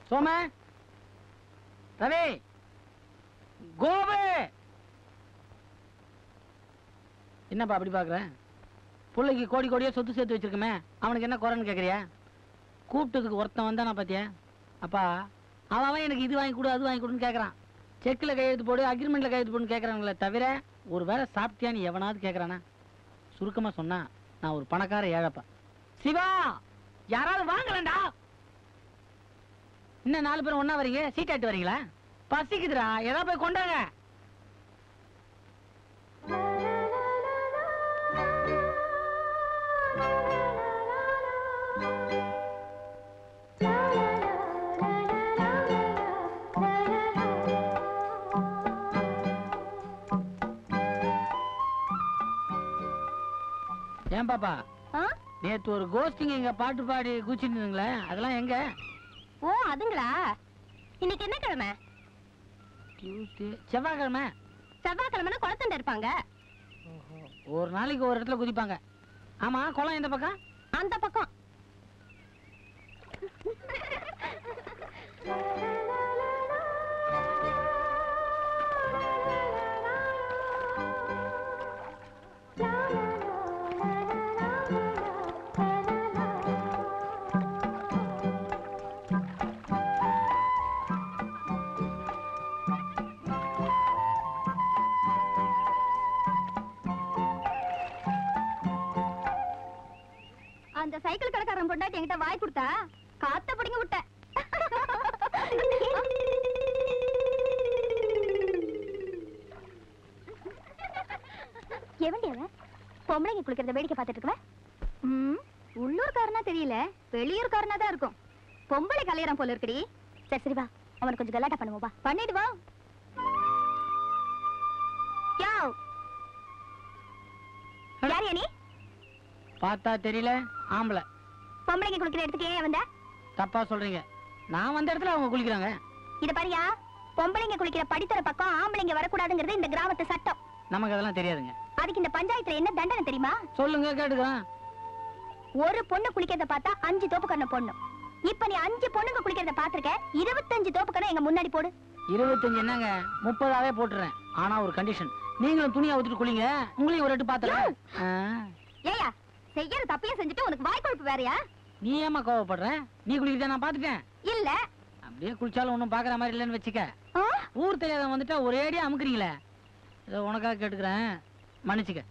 சோம, ரவி, கோபு. என்னப்பா அப்படி பாக்குற? பிள்ளைக்கு கோடி கோடியா சொத்து சேர்த்து வச்சிருக்கமே, அவனுக்கு என்ன குறைன்னு கேக்குறியா? கூப்பிட்டதுக்கு ஒருத்தன் வந்தானா பாத்தியா? அப்பா அவன் எனக்கு இது வாங்கி கொடு அது வாங்கி கொடுன்னு கேட்கறான். செக்கில் கையெழுத்து போடு, அக்ரிமெண்ட்ல கையெழுத்து போடுன்னு கேட்கறாங்களே தவிர ஒரு வேளை சாப்பிட்டியான்னு எவனாவது கேட்கறானா? சுருக்கமா சொன்னா நான் ஒரு பணக்கார ஏழைப்பா. சிவா, யாராவது வாங்கலண்டா. இன்னும் 4 பேரும் ஒன்னா வரீங்க, சீட் ஆட்டு வரீங்களா? பசிக்குதுடா, ஏதாவது போய் கொண்டாங்க. ஏன் பாப்பா, நேத்து ஒரு கோஸ்டிங் எங்க பாட்டு பாடி குச்சிருந்தீங்களே, அதெல்லாம் எங்க? ஓ அதுங்களா? இன்னைக்கு என்ன கிழமை? டியூஸ்டே, செவ்வாய்க்கிழமை. செவ்வாய்க்கிழமைனா குளத்தண்ட இருப்பாங்க. ஒரு நாளைக்கு ஒரு இடத்துல குதிப்பாங்க. ஆமா, குளம் எந்த பக்கம்? அந்த பக்கம். அந்த சைக்கிள் கடைக்காரன் பொண்டாட்டி என்கிட்ட வாய் கொடுத்தா காத்த பிடிங்க விட்ட. எவன்டியவ பொம்பளைங்க குளிக்கிறத வேடிக்கை பார்த்துட்டு இருக்கவன்? உள்ளூர்காரனா தெரியல, வெளியூர்காரனா தான் இருக்கும். பொம்பளை கல்யாணம் போல இருக்குடி. சரி சரி வா, அவனுக்கு கொஞ்சம் கலாட்டா பண்ணுவோம். வா பண்ணிட்டு வா. யார் நீ? பார்த்தா தெரியல, ஆம்பளை. பொம்பளைங்க குளிக்கிற இடத்துக்கு ஏன் வந்த? தப்பா சொல்றீங்க, நான் வந்த இடத்துல அவங்க குளிக்கிறாங்க. இத பாரியா, பொம்பளைங்க குளிக்கிற படித்தர பக்கம் ஆம்பளைங்க வரக்கூடாதுங்கிறது இந்த கிராமத்து சட்டம். நமக்கு அதெல்லாம் தெரியாதுங்க. அதுக்கு இந்த பஞ்சாயத்துல என்ன தண்டனை தெரியுமா? சொல்லுங்க கேட்டுக்கிறேன். ஒரு பொண்ணு குளிக்கிறத பார்த்தா 5 தோப்புக்கரண பொண்ணு. இப்ப நீ 5 பொண்ணுங்க குளிக்கிறத பாத்திருக்க, 25 தோப்புக்கரண எங்க முன்னாடி போடு. 25 என்னங்க, 30ஆவே போட்டுறேன். ஆனா ஒரு கண்டிஷன், நீங்களும் துணியை ஊத்திட்டு குளிங்க, உங்களையும் ஒரு எட்டு பாத்துறேன். ஏயா, செய்யற தப்பையும் செஞ்சுட்டு உனக்கு வாய் கொழுப்பு வேறயா? நீ ஏமா கோவப்படுற? நீ குளிக்கிறத நான் பாத்துட்டேன். இல்ல அப்படியே குளிச்சாலும் ஒண்ணும் பாக்குற மாதிரி இல்லன்னு வச்சுக்க. ஊர் தெரியாத வந்துட்டா ஒரே அடியா அமுக்குறீங்களே. இதை உனக்காக கேட்டுக்கிறேன், மன்னிச்சுக்க.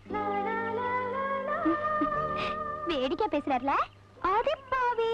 வேடிக்கை பேசுறாருல அடிப்பாவே.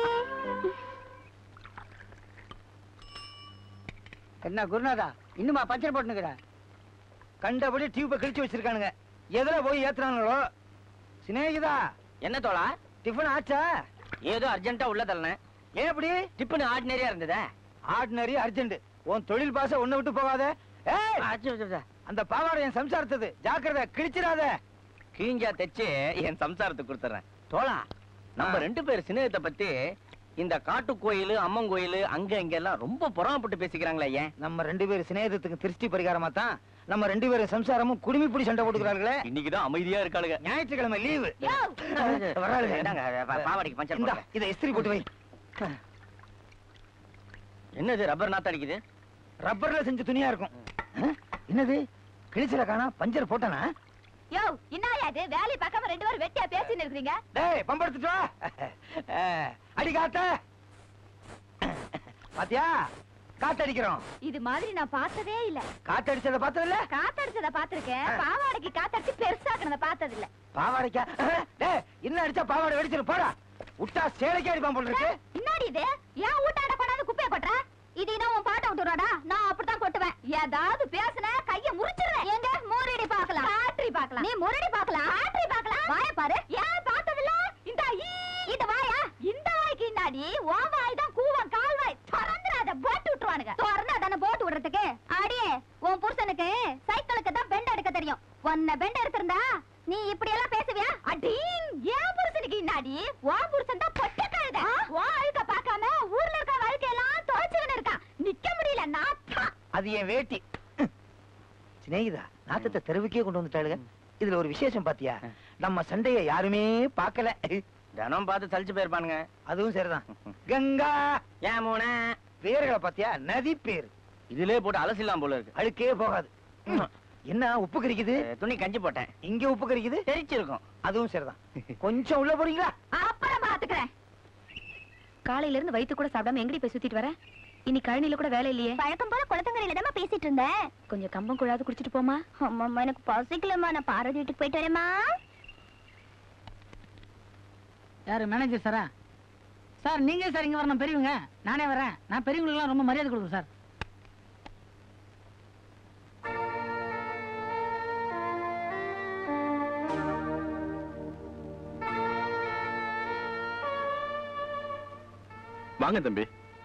என்ன குருநாதா, இன்னுமா பஞ்சர் போட்டுனுக்குற? கண்டபடி டியூப்பை கிழிச்சு வச்சிருக்கானுங்க. எதுல போய் ஏத்துறாங்களோ. சிநேகிதா, என்ன தோழா? டிஃபன் ஆச்சா? ஏதோ அர்ஜென்ட்டா உள்ள தள்ளன. ஏன் அப்படி? டிஃபன் ஆர்டினரியா இருந்ததா? Ordinary urgent. உன் தொழில் பாச ஒண்ணு விட்டு போகாத. அந்த பாவாடை என் சம்சாரத்தது, ஜாக்கிரதை, கிழிச்சிடாத. கிழிஞ்சா தைச்சு என் சம்சாரத்துக்கு கொடுத்துறேன். தோழா, நம்ம 2 பேர் சிநேகத்தை பத்தி இந்த காட்டு கோயில், அம்மன் கோயில், அங்க இங்க எல்லாம் ரொம்ப பொறாமப்பட்டு பேசிக்கிறாங்களே. ஏன்? நம்ம 2 பேர் சிநேகத்துக்கு திருஷ்டி பரிகாரமா தான் நம்ம 2 பேரும் சம்சாரமும் குடுமி பிடி சண்டை போட்டுக்கிறார்களே. இன்னைக்குதான் அமைதியா இருக்காளுங்க. ஞாயிற்றுக்கிழமை லீவு. பாவாடிக்கு பஞ்சர். இதை இஸ்திரி போட்டு வை. என்னது ரப்பர் நாத்த அடிக்குது? ரப்பர்ல செஞ்ச துணியா இருக்கும். என்னது கிழிச்சல காணா? பஞ்சர் போட்டானா? யோ, என்னயா இது? வேலை பார்க்காம 2 பேரும் வெட்டியா பேசின்னு இருக்கீங்க. டேய், பம்பெடுத்துட்டு வா. அடி காத்த. பாத்தியா, காத்தடிக்கிறோம். இது மாதிரி நான் பார்த்ததே இல்ல. காத்தடிச்சத பார்த்தது இல்ல? காத்தடிச்சத பாத்திருக்கேன், பாவாடைக்கு காத்தடிச்சு பெருசாக்குனத பார்த்தது இல்ல. பாவாடைக்கா? டேய், இன்னும் அடிச்சா பாவாடை வெடிச்சிரும். போடா, விட்டா சேலைக்கு அடிப்பான் போல இருக்கு. என்னடி இது? ஏன் ஊட்டாட கொண்டாந்து குப்பைய கொட்டுற? இது என்ன உன் பாட்ட விட்டுறாடா? நான் அப்படித்தான் கொட்டுவேன். ஏதாவது பேசுன கைய முறிச்சிடுறேன். எங்க முரடி பார்க்கலாம், காட்ரி பார்க்கலாம். நீ முரடி பார்க்கலாம், காட்ரி பார்க்கலாம். வாய பாரு. ஏன் பார்த்ததில்ல? இந்த இந்த வாயா, இந்த வாய்க்கு இன்னாடி உன் வாய் தான் கூவம் கால்வாய். திறந்துறாத, போட்டு விட்டுருவானுங்க. திறந்தா தானே போட்டு விடுறதுக்கு. அடியே, உன் புருஷனுக்கு சைக்கிளுக்கு தான் பெண்ட் எடுக்க தெரியும். உன்னை பெண்ட் எடுத்திருந்தா நீ இப்படி எல்லாம் பேசுவியா? அடீன், ஏன் புருஷனுக்கு இன்னாடி உன் புருஷன் தான் பொட்ட கழுத. உன் அழுக்க பார்க்காம ஊர்ல இருக்க வாழ்க்கையெல்லாம் தொலைச்சுக்கின்னு இருக்கான். நிக்க முடியல நாத்தா. அது என் வேட்டி. சிநேகிதா, நாத்தத்தை தெருவுக்கே கொண்டு வந்துட்டாளுங்க. இதுல ஒரு விசேஷம் பாத்தியா? நம்ம சண்டைய யாருமே பார்க்கல. தினம் பார்த்து சலிச்சு போயிருப்பானுங்க. அதுவும் சரிதான். கங்கா, யமுனா, பேர்களை பாத்தியா? நதி பேர். இதுலயே போட்டு அலசிலாம் போல இருக்கு. அழுக்கே போகாது. என்ன உப்பு கறிக்குது? துணி கஞ்சி போட்டேன். இங்க உப்பு கறிக்குது? தெரிச்சிருக்கும். அதுவும் சரிதான். கொஞ்சம் உள்ள போறீங்களா? அப்புறம் பாத்துக்கிறேன். காலையில இருந்து வயித்து கூட சாப்பிடாம எங்கடி போய் சுத்திட்டு வர? இன்னைக்கு கழனில கூட வேலை இல்லையே. பழக்கம் போல குளத்தங்கரையில தான் பேசிட்டு இருந்தேன். கொஞ்சம் கம்பம் குழாது குடிச்சிட்டு போமா. அம்மா எனக்கு பசிக்கலமா, நான் பாரதி வீட்டுக்கு போயிட்டு வரேம்மா. யாரு மேனேஜர் சாரா? சார் நீங்க சார் இங்க வரணும், பெரியவங்க. நானே வரேன். நான் பெரியவங்களுக்குலாம் ரொம்ப மரியாதை கொடுக்குறேன் சார். வாங்க தம்பி.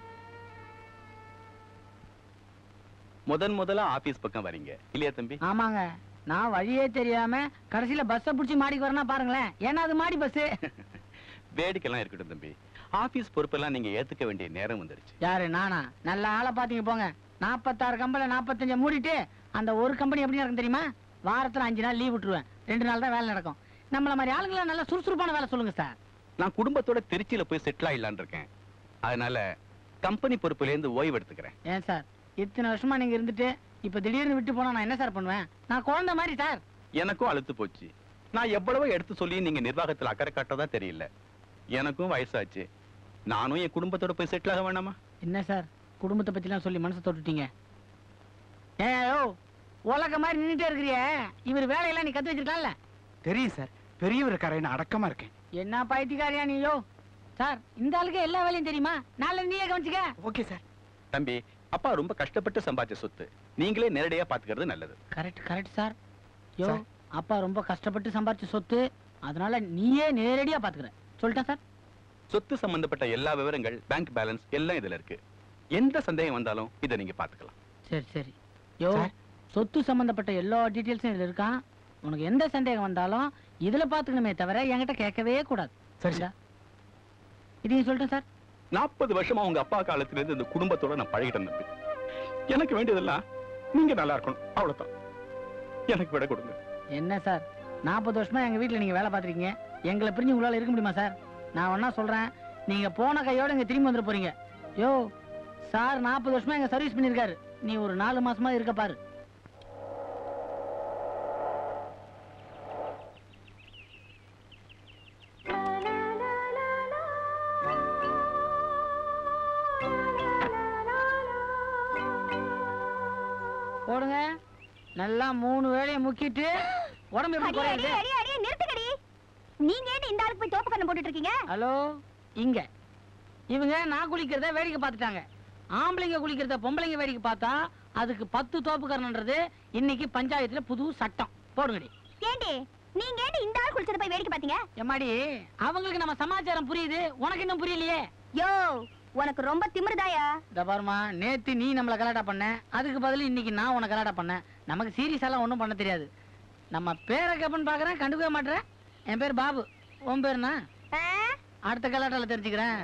முதல்ல ஆபீஸ் பக்கம் வரீங்க இல்லையா தம்பி? ஆமாங்க. நான் வழியே தெரியாம கடைசியில பஸ்ஸ புடிச்சு மாடிக்கு வரேன்னா பாருங்களேன். ஏன்னா அது மாடி பஸ். வேடிக்கைலாம் இருக்கட்டும் தம்பி. ஆபீஸ் பொறுப்பெல்லாம் நீங்க ஏத்துக்க வேண்டிய நேரம் வந்துருச்சு. யாரு நானா? நல்ல ஆளை பாத்தீங்க போங்க. 46 கம்பெனில 45 மூடிட்டு அந்த ஒரு கம்பெனி எப்படி நடக்கும் தெரியுமா? வாரத்துல 5 நாள் லீவ் விட்டுருவேன். 2 நாள் தான் வேலை நடக்கும். நம்மள மாதிரி ஆளுங்களை நல்லா சுறுசுறுப்பான வேலை சொல்லுங்க சார். நான் குடும்பத்தோட திருச்சியில போய் செட்டில் ஆயிடலான்னு இருக்கேன். அதனால கம்பெனி பொறுப்புல இருந்து ஓய்வு எடுத்துக்கிறேன். ஏன் சார் இத்தனை வருஷமா நீங்க இருந்துட்டு இப்ப திடீர்னு விட்டு போனா நான் என்ன சார் பண்ணுவேன்? நான் குழந்தை மாதிரி சார். எனக்கும் அழுத்து போச்சு. நான் எவ்வளவோ எடுத்து சொல்லி நீங்க நிர்வாகத்துல அக்கறை காட்டதா தெரியல. எனக்கும் வயசாச்சு. நானும் என் குடும்பத்தோட போய் செட்டில் ஆக வேணாமா? என்ன சார் குடும்பத்தை பத்திலாம் சொல்லி மனசை தொட்டுட்டீங்க? ஏயோ உலக மாதிரி நின்னுட்டே இருக்கிறியே, இவர் வேலையெல்லாம் நீ கத்து வச்சிருக்கலாம்ல? தெரியும் சார், பெரியவர் கரையின அடக்கமா இருக்கேன். என்ன பைத்தியக்காரியா நீயோ? சார் இந்த ஆளுக்கு எல்லா வேலையும் தெரியுமா? நாளை நீயே கவனிச்சுக்க. Okay sir. தம்பி, அப்பா ரொம்ப கஷ்டப்பட்டு சம்பாதிச்ச சொத்து நீங்களே நேரடியா பாத்துக்கிறது நல்லது. Correct sir. யோ அப்பா ரொம்ப கஷ்டப்பட்டு சம்பாதிச்ச சொத்து, அதனால நீயே நேரடியா பாத்துக்கிற சொல்லிட்டேன் சார். சொத்து சம்பந்தப்பட்ட எல்லா விவரங்கள், பேங்க் பேலன்ஸ் எல்லாம் இதுல இருக்கு. எந்த சந்தேகம் வந்தாலும் இதை நீங்க பாத்துக்கலாம். சரி யோ சொத்து சம்பந்தப்பட்ட எல்லா டீடைல்ஸும் இதுல இருக்கான். உனக்கு எந்த சந்தேகம் வந்தாலும் இதுல பாத்துக்கணுமே தவிர என்கிட்ட கேட்கவே கூடாது. சரிடா, இதையும் சொல்லிட்டேன் சார். 40 வருஷமா உங்க அப்பா காலத்துல இருந்து இந்த குடும்பத்தோட நான் பழகிட்டேன் தம்பி. எனக்கு வேண்டியதெல்லாம் நீங்க நல்லா இருக்கணும், அவ்வளவுதான். எனக்கு விட கொடுங்க. என்ன சார் 40 வருஷமா எங்க வீட்டுல நீங்க வேலை பார்த்திருக்கீங்க, எங்களை பிரிஞ்சு உங்களால இருக்க முடியுமா சார்? நான் ஒன்னா சொல்றேன், நீங்க போன கையோட இங்க திரும்பி வந்துட போறீங்க. யோ சார் 40 வருஷமா எங்க சர்வீஸ் பண்ணிருக்காரு, நீ ஒரு 4 மாசமா இருக்க பாரு. போடுங்க நல்லா 3 வேளையை முக்கிட்டு உடம்பு எப்படி குறையுது? நிறுத்துக்கடி. நீங்க ஏன் இந்த ஆளுக்கு போய் தோப்பு கண்ணு போட்டுட்டு இருக்கீங்க? ஹலோ, இங்க இவங்க நான் குளிக்கிறத வேடிக்கை பார்த்துட்டாங்க. ஆம்பளைங்க குளிக்கிறத பொம்பளைங்க வேடிக்கை பார்த்தா அதுக்கு 10 தோப்புக்காரன்றது இன்னைக்கு பஞ்சாயத்துல புது சட்டம். போடுங்கடி. ஏண்டி நீங்க ஏன் இந்த ஆள் குளிச்சத போய் வேடிக்கை பாத்தீங்க? எம்மாடி அவங்களுக்கு நம்ம சமாச்சாரம் புரியுது, உனக்கு இன்னும் புரியலையே. யோ உனக்கு ரொம்ப திமிருதாயா? இந்த பாருமா, நேத்து நீ நம்மள கலாட்டா பண்ண, அதுக்கு பதில் இன்னைக்கு நான் உனக்கு கலாட்டா பண்ணேன். நமக்கு சீரியஸ் எல்லாம் ஒண்ணும் பண்ண தெரியாது. நம்ம பேரை கப்பன்னு பாக்குறேன், கண்டுக்கவே மாட்டேன். என் பேர் பாபு, உன் பேருனா? அடுத்த கலாட்டால தெரிஞ்சுக்கிறேன்.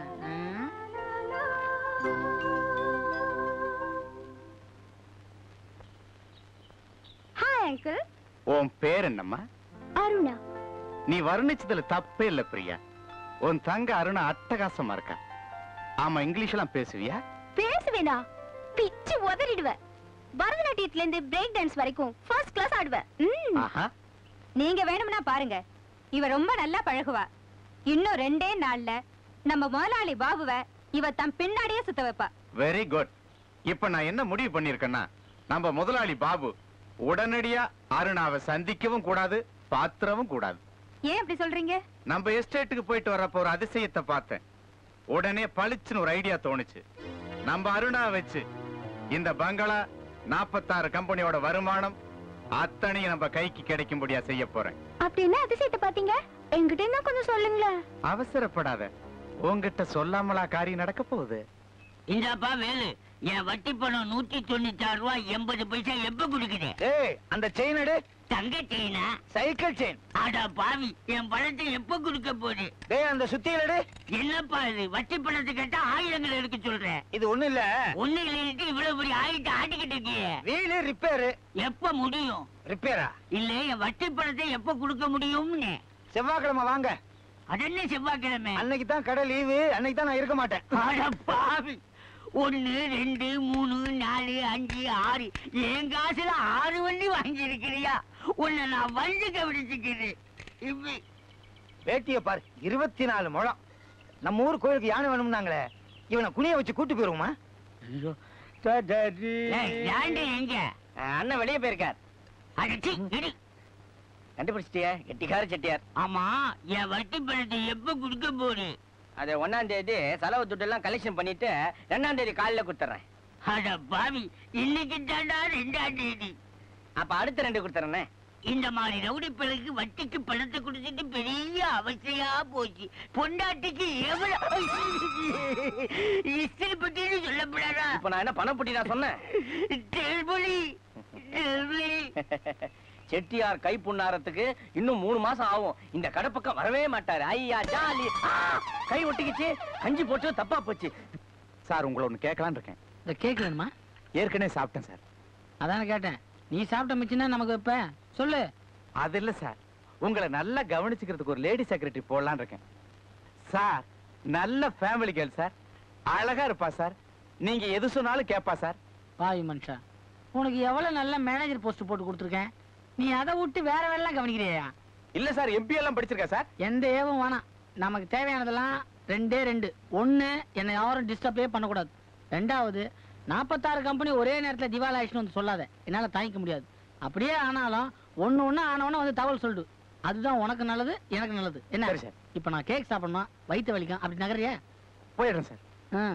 Hi uncle. உன் பேர் என்னம்மா? அருணா. நீ வர்ணிச்சதுல தப்பே இல்ல பிரியா. உன் தங்க அருணா அட்டகாசமா இருக்கா. ஆமா, இங்கிலீஷ் எல்லாம் பேசுவியா? பேசுவேனா? பிச்சு உதறிடுவேன். பரதநாட்டியத்துல இருந்து பிரேக் டான்ஸ் வரைக்கும் ஃபர்ஸ்ட் கிளாஸ் ஆடுவேன். ஆஹா. நீங்க வேணும்னா பாருங்க, இவ ரொம்ப நல்லா பழகுவா. இன்னும் 2 நாள்ல நம்ம முதலாளி பாபுவ இவ தம் பின்னாடியே சுத்த வைப்பா. Very good. இப்ப நான் என்ன முடிவு பண்ணிருக்கேன்னா, நம்ம முதலாளி பாபு உடனடியா அருணாவை சந்திக்கவும் கூடாது, பாத்திரவும் கூடாது. ஏன் அப்படி சொல்றீங்க? நம்ம எஸ்டேட்டுக்கு போயிட்டு வரப்போ ஒரு அதிசயத்தை பார்த்தேன். உடனே பளிச்சுன்னு ஒரு ஐடியா தோணுச்சு. நம்ம அருணா வச்சு இந்த பங்களா 46 கம்பெனியோட வருமானம் அத்தனையும் நம்ம கைக்கு கிடைக்கும்படியா செய்ய போறேன். அப்படி என்ன அதிசயத்தை பாத்தீங்க? என்கிட்ட என்ன கொஞ்சம் சொல்லுங்களேன். அவசரப்படாத, உன்கிட்ட சொல்லாமலா காரியம் நடக்க போகுது. இந்தாப்பா வேலு, என் வட்டி பணம் 196 ரூபாய் 80 பைசா எப்ப குடுக்குறேன்? ஏய், அந்த செயின் எடு. தங்க செயினா? Cycle chain. ஆடா பாவி, என் பணத்தை எப்ப குடுக்க போடு? டேய், அந்த சுத்தியல் எடு. என்னப்பா இது, வட்டி பணத்தை கேட்டா ஆயிரங்கள் எடுக்க சொல்றேன். இது ஒண்ணு இல்ல. ஒண்ணு இல்லைன்னு இவ்வளவு பெரிய ஆயிரத்தை ஆட்டிக்கிட்டு இருக்கியே. Wheel repair. எப்ப முடியும்? ரிப்பேரா? இல்ல, என் வட்டி பணத்தை எப்ப குடுக்க முடியும்னு. செவ்வாய்க்கிழமை வாங்க. அதென்ன செவ்வாய்க்கிழமை? அன்னைக்கு தான் கடை லீவு, அன்னைக்கு தான் நான் இருக்க மாட்டேன். ஆடா பாவி, 1 2 3 4 5 6 என் காசுல 6 வண்டி வாங்கி இருக்கிறியா? உன்னை நான் வந்து கவனிச்சுக்கிறேன். இப்ப வேட்டிய பாரு, 24 முழம். நம்ம ஊர் கோயிலுக்கு யானை வேணும்னாங்களே, இவனை குனிய வச்சு கூட்டு போயிருவோமா? ஏண்டி எங்க? அண்ணன் வெளியே போயிருக்கார். அடிச்சு இடி. கண்டுபிடிச்சிட்டியா? கெட்டிக்கார செட்டியார். ஆமா, என் வட்டி பணத்தை எப்ப கொடுக்க போறே? அது 1ஆம் தேதி செலவு துட்டு எல்லாம் கலெக்ஷன் பண்ணிட்டு 2ஆம் தேதி காலையில கொடுத்துறேன். அட பாவி, இன்னைக்கு தாண்டா 2ஆம் தேதி. அப்ப அடுத்த 2 கொடுத்துறேன். இந்த மாதிரி ரவுடி பிள்ளைக்கு வட்டிக்கு பணத்தை கொடுத்துட்டு பெரிய அவசியா போச்சு. பொண்டாட்டிக்கு எவ்வளவு இஸ்திரி பட்டின்னு சொல்லப்படாதா? இப்ப நான் என்ன பணம் புட்டி நான் சொன்னேன்? தெல்பொலி, தெல்பொலி. செட்டியார் கை புண்ணாரத்துக்கு இன்னும் 3 மாசம் ஆகும். இந்த கடப்பக்கம் வரவே மாட்டாரு. ஐயா ஜாலி. கை ஒட்டிக்கிச்சு, கஞ்சி போட்டு தப்பா போச்சு. சார் உங்களை ஒண்ணு கேட்கலான்னு இருக்கேன். இந்த கேக் வேணுமா? ஏற்கனவே சாப்பிட்டேன் சார். அதானே கேட்டேன். நீ சாப்பிட்ட மிச்சம்னா நமக்கு இப்ப சொல்லு. அது இல்ல சார், உங்களை நல்லா கவனிச்சுக்கிறதுக்கு ஒரு லேடி செக்ரட்டரி போடலான்னு இருக்கேன் சார். நல்ல ஃபேமிலி கேர்ள் சார், அழகா இருப்பா சார், நீங்க எது சொன்னாலும் கேட்பா சார். பாவி மனுஷா, உனக்கு எவ்வளவு நல்ல மேனேஜர் போஸ்ட் போட்டு கொடுத்துருக்கேன். நீ அதை விட்டு வேற வேலைலாம் கவனிக்கிறியா? இல்ல சார், எம்பி எல்லாம் படிச்சிருக்கா சார். எந்த ஏவும் வேணாம். நமக்கு தேவையானதெல்லாம் 2 ஒண்ணு, என்னை யாரும் டிஸ்டர்பே பண்ணக்கூடாது. 2வது 46 கம்பெனி ஒரே நேரத்துல திவால் ஆயிடுச்சுன்னு வந்து சொல்லாத, என்னால தாங்கிக்க முடியாது. அப்படியே ஆனாலும் ஒண்ணு ஆனவன வந்து தகவல் சொல்லிடு. அதுதான் உனக்கு நல்லது, எனக்கு நல்லது. என்ன சரி சார். இப்ப நான் கேக் சாப்பிடணும், வயிற்று வலிக்கும், அப்படி நகரியா? போயிடுறேன் சார்.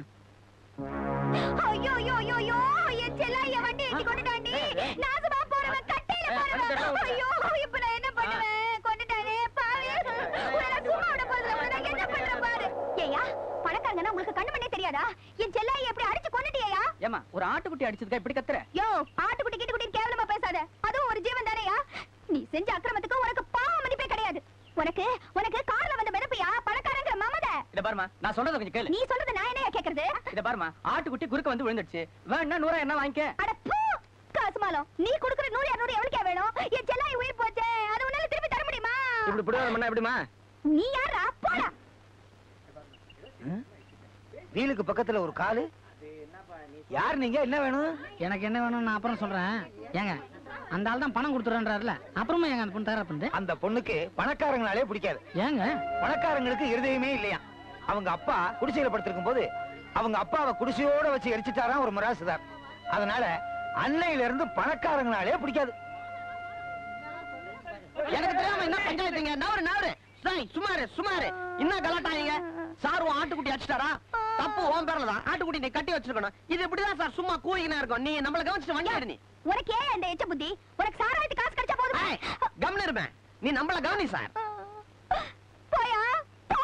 ஐயோ ஐயோ ஐயோ ஐயோ, என் செல்லாய வண்டி ஏத்தி கொண்டுட்டாண்டி. நாசமா போறவன் கட்டையில போறவன். ஐயோ, இப்ப நான் என்ன பண்ணுவேன்? கொண்டுட்டானே பாவி. உன்னை சும்மா விட போறதுல உன்னை நான் என்ன பண்றேன் பாரு. ஏய்யா, பணக்காரங்கன்னா உங்களுக்கு கண்ணு பண்ணே தெரியாதா? என் செல்லாய எப்படி அடிச்சு கொண்டுட்டியா? ஏமா, ஒரு ஆட்டுக்குட்டி அடிச்சதுக்கா இப்படி கத்துற? யோ, ஆட்டுக்குட்டி கிட்டுக்குட்டி கேவலமா பேசாத. அதுவும் ஒரு ஜீவன் தானேயா? நீ செஞ்ச அக்கிரமத்துக்கு உனக்கு பாவ மதிப்பே கிடையாது. உனக்கு கார்ல வந்த மிதப்பியா பணக்காரங்கிற மமத. இத பாருமா, நான் சொல்றத கொஞ்சம் கேளு. நீ சொல்றது நான் என்னையா கேக்குறது? இத பாருமா, ஆட்டுக்குட்டி குறுக்க வந்து விழுந்துடுச்சு. வேணா 100 என்ன வாங்கிக்க. அட பூ, காசுமாலம். நீ குடுக்குற 100 200 எவ்வளவுக்கே வேணும்? என் செல்லாய் உயிர் போச்சே, அது உன்னால திருப்பி தர முடியுமா? இப்படி புடிவாதம் பண்ணா எப்படிமா? நீ யாரா? போடா. வீலுக்கு பக்கத்துல ஒரு காலு. யார் நீங்க? என்ன வேணும்? எனக்கு என்ன வேணும் நான் அப்புறம் சொல்றேன். ஏங்க, அந்த ஆள் தான் பணம் கொடுத்துறேன்றாருல, அப்புறமா ஏங்க அந்த பொண்ணு தயாரா பண்ணுது? அந்த பொண்ணுக்கு பணக்காரங்களாலே பிடிக்காது. ஏங்க? பணக்காரங்களுக்கு இருதயமே இல்லையா. அவங்க அப்பா குடிசையில படுத்திருக்கும் போது அவங்க அப்பாவை குடிசையோட வச்சு எரிச்சிட்டாராம் ஒரு மிராசுதார். அதனால அன்னையில இருந்து பணக்காரங்களாலே பிடிக்காது. எனக்கு தெரியாம என்ன பஞ்சாயத்துங்க? நவரு சுமாரு என்ன கலாட்டாங்க? சார் ஆட்டுக்குட்டி அடிச்சிட்டாரா? தப்பு உன் பேர்ல தான். ஆட்டுக்குட்டி நீ கட்டி வச்சிருக்கணும். இது இப்படிதான் சார், சும்மா கூலிங்கனா இருக்கும். நீ நம்மள கவனிச்சுட்டு வண்டியாடு. நீ உனக்கு ஏன் அந்த எச்ச புத்தி? உனக்கு சாராயத்து காசு கிடைச்சா போதும். கம்னு இருப்பேன். நீ நம்மள கவனி சார். போயா போ.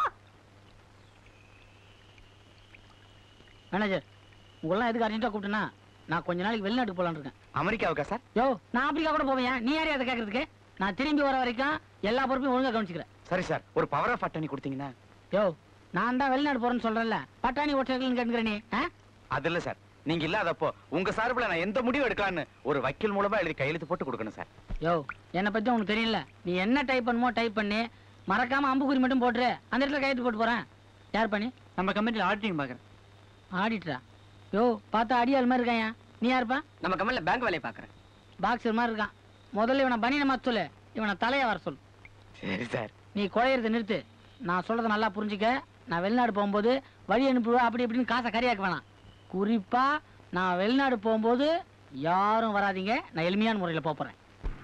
மேனேஜர், உங்களெல்லாம் எதுக்கு அர்ஜென்ட்டா கூப்பிட்டேன்னா, நான் கொஞ்ச நாளைக்கு வெளிநாட்டுக்கு போலான்னு இருக்கேன். அமெரிக்காவுக்கா சார்? யோ, நான் ஆப்பிரிக்கா கூட போவேன். நீ யாரையா அதை கேட்கறதுக்கு? நான் திரும்பி வர வரைக்கும் எல்லா பொறுப்பையும் ஒழுங்கா கவனிச்சுக்கிறேன். சரி சார், ஒரு பவர் ஆஃப் அட்டர்னி கொடுத்தீங்கன்னா. யோ, நான் தான் வெளிநாடு போறேன்னு சொல்றேன்ல, பட்டாணி ஓட்டர்கள்னு கேட்கிறேன். நீ அது இல்ல சார், நீங்க இல்லாதப்போ உங்க சார்பில் நான் எந்த முடிவு எடுக்கலான்னு ஒரு வக்கீல் மூலமா எழுதி கையெழுத்து போட்டு கொடுக்கணும் சார். யோ, என்னை பத்தி உனக்கு தெரியல. நீ என்ன டைப் பண்ணுமோ டைப் பண்ணி மறக்காம அம்புக்குறி மட்டும் போட்டுரு. அந்த இடத்துல கையெழுத்து போட்டு போறேன். யார் பண்ணி? நம்ம கம்பெனில ஆடிட்டிங் பாக்குறேன். ஆடிட்டரா? யோ, பார்த்தா அடியாள் மாதிரி இருக்காயா. நீ யாருப்பா? நம்ம கம்பெனில பேங்க் வேலையை பாக்குறேன். பாக்ஸர் மாதிரி இருக்கான். முதல்ல இவனை பனியனை மாத்த சொல்லு, இவனை தலைய வர சொல்லு. சரி சார். நீ குழையறத நிறுத்து. நான் சொல்றத நல்லா புரிஞ்சுக்க. நான் வெளிநாடு போகும்போது வழி அனுப்புவேன் அப்படி இப்படின்னு காசை கரியாக்க வேணாம். குறிப்பா நான் வெளிநாடு போகும்போது யாரும் வராதீங்க. நான் எளிமையான முறையில் போறேன்.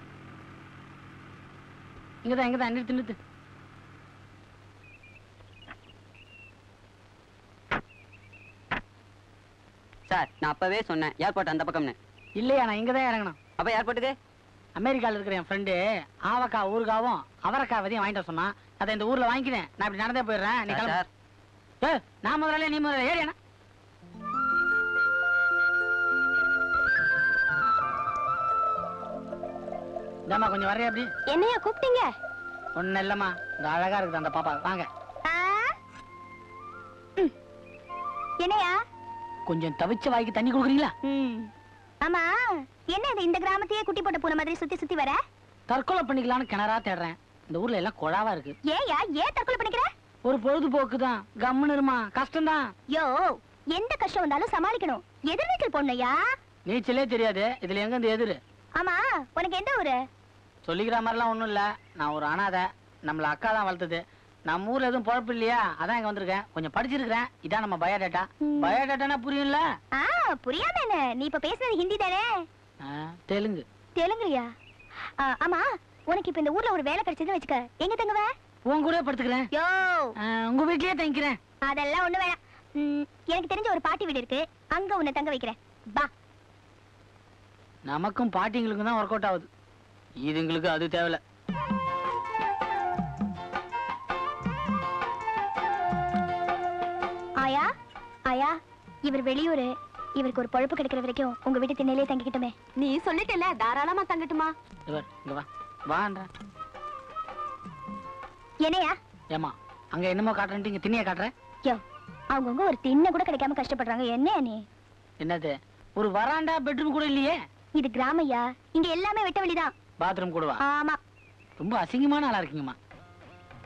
இங்கதான் நிறுத்து. சார், நான் அப்பவே சொன்னேன் ஏர்போர்ட் அந்த பக்கம்னு. இல்லையா, நான் இங்கதான் இறங்கணும். அப்ப ஏர்போர்ட்டுக்கு அமெரிக்கால இருக்கிற என் ஃப்ரெண்டு ஆவக்காய் ஊறுகாவும் அவரைக்காய் விதையும் வாங்கிட்டு சொன்னான். அதை இந்த ஊர்ல வாங்கிக்கிறேன். நான் இப்படி நடந்தே போயிடுறேன். நீ கிளம்பு. சார், நான் முதல்ல நீ முதல்ல ஏறியா? இந்தாம்மா, கொஞ்சம் வரையா அப்படி. என்னையா கூப்பிட்டீங்க? ஒண்ணு இல்லம்மா, இந்த அழகா இருக்குது அந்த பாப்பா. வாங்க. என்னையா? கொஞ்சம் தவிச்ச வாய்க்கு தண்ணி கொடுக்குறீங்களா? ஆமா, என்ன இது இந்த கிராமத்தையே குட்டி போட்ட பூனை மாதிரி சுத்தி சுத்தி வர? தற்கொலை பண்ணிக்கலாம்னு கிணறா தேடுறேன். இந்த ஊர்ல எல்லாம் கொழாவா இருக்கு. ஏயா, ஏன் தற்கொலை பண்ணிக்கிற? ஒரு பொழுதுபோக்கு தான். கம்முன்னு இருமா, கஷ்டம் தான். யோ, எந்த கஷ்டம் வந்தாலும் சமாளிக்கணும். எதிர்நீச்சல் பொண்ணையா? நீச்சலே தெரியாது, இதுல எங்க இருந்து எதிரு? ஆமா, உனக்கு எந்த ஊரு? சொல்லிக்கிற மாதிரிலாம் ஒண்ணும் இல்ல. நான் ஒரு அனாதை. நம்மள அக்கா தான் வளர்த்தது. நம்ம ஊர்ல எதுவும் பொழப்பு இல்லையா, அதான் இங்க வந்திருக்கேன். கொஞ்சம் படிச்சிருக்கிறேன். இதான் நம்ம பயோடேட்டா. பயோடேட்டானா புரியும்ல? புரியாம என்ன? நீ இப்ப பேசுறது ஹிந்தி தானே? தெலுங்கு. தெலுங்குயா? ஆமா, உனக்கு இப்ப இந்த ஊர்ல ஒரு வேலை கிடைச்சதுன்னு வச்சுக்க, எங்க தங்குவ? உன் கூட படுத்துக்கிறேன். யோ, உங்க வீட்லயே தங்கிக்கிறேன். அதெல்லாம் ஒண்ணு வேணாம். எனக்கு தெரிஞ்ச ஒரு பாட்டி வீடு இருக்கு, அங்க உன்னை தங்க வைக்கிறேன். பா. நமக்கும் பாட்டிங்களுக்கும் தான் ஒர்க் அவுட் ஆகுது. இதுங்களுக்கு அது தேவையில்ல. ஆயா, ஆயா, இவர் வெளியூரு. இவருக்கு ஒரு பொழப்பு கிடைக்கிற வரைக்கும் உங்க வீட்டு திண்ணையிலே தங்கிக்கிட்டுமே. நீ சொல்லிட்டல, தாராளமா தங்கட்டுமா? இங்க வா, வாண்டா. என்னையா? ஏமா, அங்க என்னமோ காட்டுறேன்ட்டு இங்க திண்ணைய காட்டுறேன். யோ, அவங்கவுங்க ஒரு திண்ணை கூட கிடைக்காம கஷ்டப்படுறாங்க. என்ன நீ? என்னது, ஒரு வராண்டா பெட்ரூம் கூட இல்லையே? இது கிராமையா, இங்க எல்லாமே வெட்ட வெளிதான். பாத்ரூம் கூடவா? ஆமா. ரொம்ப அசிங்கமான ஆளா இருக்கீங்கம்மா.